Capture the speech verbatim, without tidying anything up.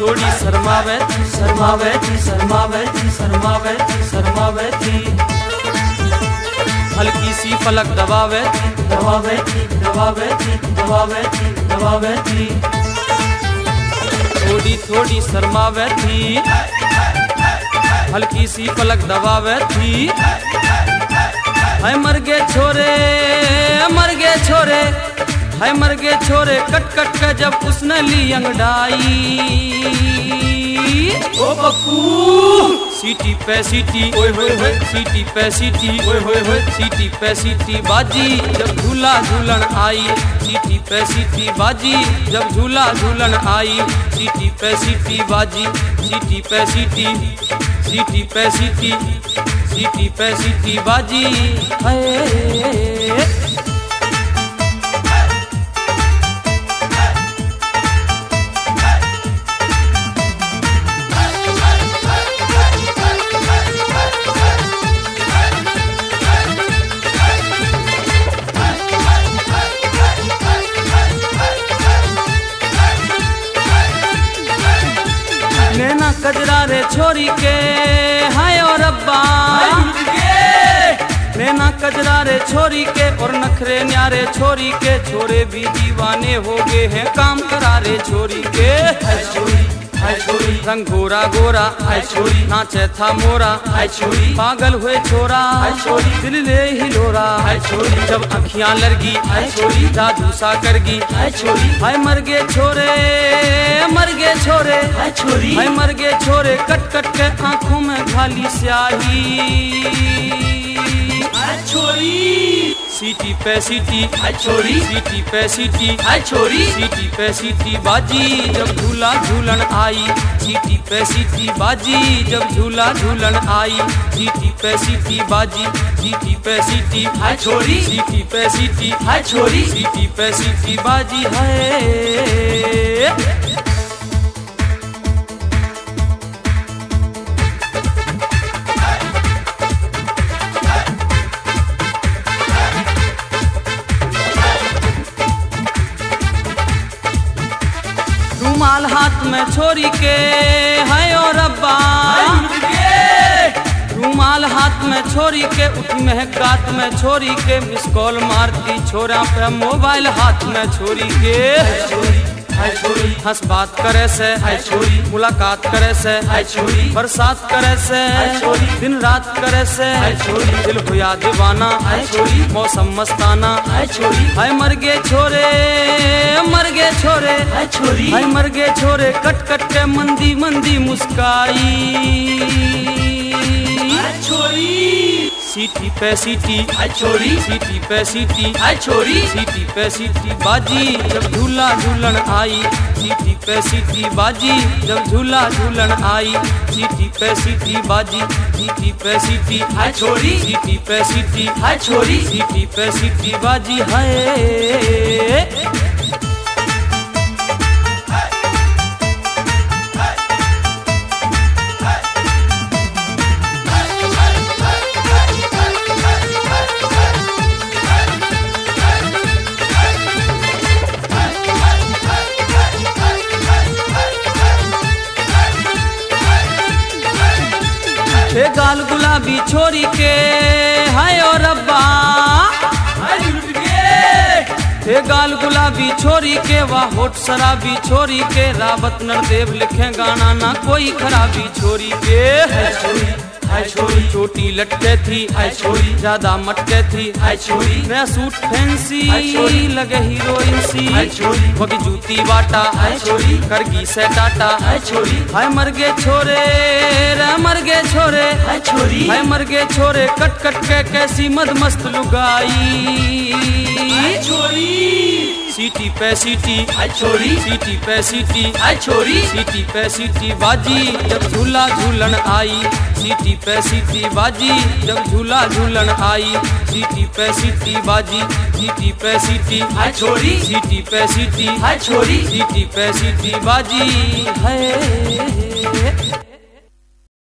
थोड़ी शर्मावे थी शर्मावे थी शर्मावे थी शर्मावे थी शर्मावे थी हल्की सी पलक दबावे थी दबावे थी दबावे थी दबावे थी दबावे थी थोड़ी थोड़ी शर्मावे थी हल्की सी पलक दबावे थी। हाय मर गए छोरे मर गए छोरे हाय मर गए छोरे कट कट के जब उसने ली अंगड़ाई। ओ बक्कू सीटी पे सीटी ओए होए होए सीटी पे सीटी ओए होए होए सीटी पे सीटी बाजी जब झूला झूलन आई। सीटी पे सीटी बाजी जब झूला झूलन आई। सीटी पे सीटी बाजी सीटी पे सीटी सीटी पे सीटी सीटी पे सीटी बाजी है। नैना कजरा रे छोरी के हाय और अब्बा नैना कजरा रे छोरी के और नखरे न्यारे छोरी के छोरे भी दीवाने हो गए हैं काम करा रे छोरी के। हाय छोरी हाय छोरी रंग गोरा गोरा हाय छोरी नाचे था मोरा हाय छोरी पागल हुए छोरा हाय छोरी दिल ले हिलोरा हाय छोरी जब अखियां लड़गी हाय छोरी जादू सा करगी हाय छोरी। हाय मर गए छोरे मर गए छोरे हाय छोरी हाय मर गए छोरे कट कट के आंखों में घाली स्याही। हाय छोरी सीटी पे सीटी हाय छोरी सीटी पे सीटी हाय छोरी सीटी पे सीटी बाजी जब झूला झूलन आई। सीटी पे सीटी बाजी जब झूला झूलन आई। सीटी पे सीटी बाजी सीटी पे सीटी हाय छोरी सीटी पे सीटी हाय छोरी सीटी पे सीटी बाजी है। रुमाल हाथ में छोरी के हाय और अब्बा रुमाल हाथ में छोरी के उठी महकात में छोरी के मिस कॉल मारती छोरा पे मोबाइल हाथ में छोरी के। हाय छोरी हंस बात करे से हाय छोरी मुलाकात करे से हाय छोरी बरसात करे से हाय छोरी दिन रात करे से हाय छोरी दिल हुआ दीवाना हाय छोरी मौसम मस्ताना हाय छोरी। हाय मर गए छोरे मर गए छोरे हाय छोरी हाय मर गए छोरे कट कट के मंदी मंदी मुस्काई। हाय छोरी सीटी पे सीटी हाय छोरी सीटी पे सीटी हाय छोरी सीटी पे सीटी बाजी जब झूला झूलन आई। सीटी पे सीटी बाजी जब झूला झूलन आई। सीटी पे सीटी बाजी सीटी पे सीटी हाय छोरी सीटी पे सीटी हाय छोरी सीटी पे सीटी बाजी है। हे गाल गुलाबी छोरी के हाय और अब्बा हे गाल गुलाबी छोरी के वाह होठ शराबी छोरी के रावत नरदेव लिखे गाना ना कोई खराबी छोरी के। हाय छोरी छोटी लटके थी हाय छोरी ज्यादा मटके थी हाय छोरी नया सूट फैंसी लगे हीरोइन सी हाय छोरी वगी जूती बाटा हाय छोरी करगी से टाटा हाय छोरी। हाय मर गए छोरे रे मर गए छोरे हाय छोरी हाय मर गए छोरे कट कट के कैसी मद मस्त लुगाई। हाय छोरी सीटी पे सीटी हाय छोरी सीटी पे सीटी हाय छोरी सीटी पे सीटी बाजी जब झूला झूलन आई। सीटी पे सीटी बाजी जब झूला झूलन आई। सीटी पे सीटी बाजी सीटी पे सीटी हाय छोरी सीटी पे सीटी हाय छोरी सीटी पे सीटी बाजी है।